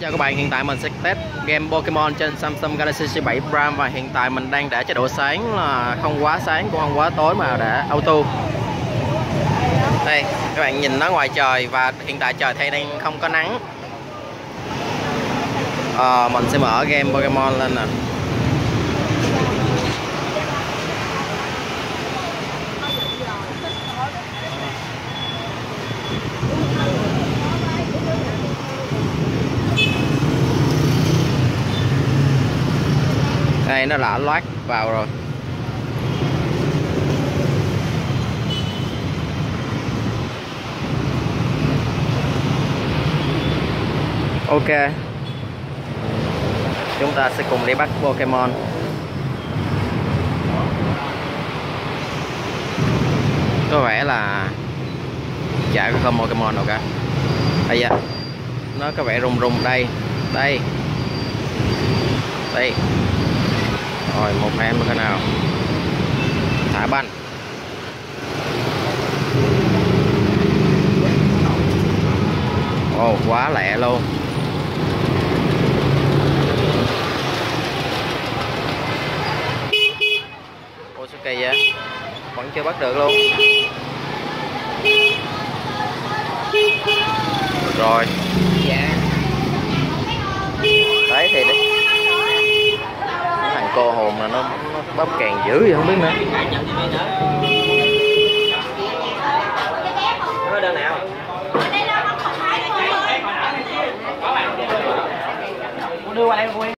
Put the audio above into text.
Chào các bạn, hiện tại mình sẽ test game Pokemon trên Samsung Galaxy S7 Prime và hiện tại mình đang để chế độ sáng là không quá sáng cũng không quá tối mà để auto. Đây, các bạn nhìn nó ngoài trời và hiện tại trời thì đang không có nắng. Mình sẽ mở game Pokemon lên nè. Đây nó đã loát vào rồi. Ok, chúng ta sẽ cùng đi bắt Pokemon. Có vẻ là chả có con Pokemon nào cả. Đây da, nó có vẻ rung rung. Đây, đây, đây. Rồi một em cái nào thả banh. Ồ, quá lẹ luôn. Ôi sao kỳ vậy, vẫn chưa bắt được luôn. Rồi đấy thì đấy, thằng cô hồn là nó bóp càng dữ vậy không biết nữa. Đơn nào đưa qua đây